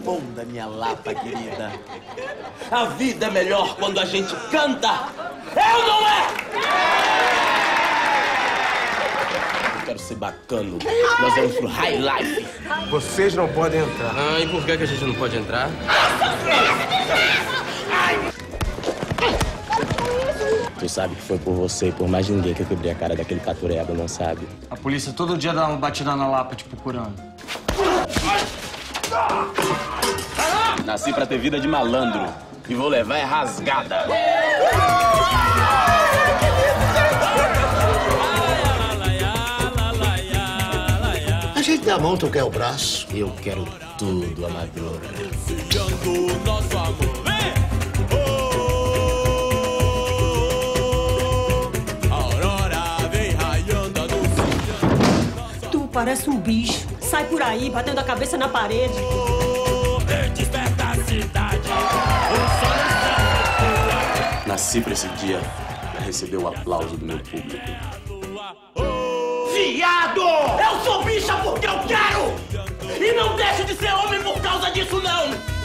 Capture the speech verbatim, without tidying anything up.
responda, minha Lapa querida. A vida é melhor quando a gente canta. É ou não é? Eu quero ser bacana. Nós vamos pro High Life. Vocês não podem entrar. Ah, e por que, que a gente não pode entrar? Tu sabe que foi por você e por mais ninguém que eu quebrei a cara daquele catureba, não sabe? A polícia todo dia dá uma batida na Lapa te procurando. Nasci pra ter vida de malandro e vou levar é rasgada. A gente dá a mão, tu quer o braço? Eu quero tudo, amador. Tu parece um bicho. Sai por aí, batendo a cabeça na parede. Nasci pra esse dia pra receber o aplauso do meu público. Viado! Eu sou bicha porque eu quero! E não deixo de ser homem por causa disso, não!